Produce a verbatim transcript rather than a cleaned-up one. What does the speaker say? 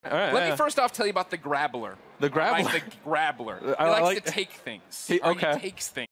All right, Let yeah. me first off tell you about the Grabbler. The Grabbler? Right, the Grabbler. He I likes like- to take things. He- or okay. He takes things.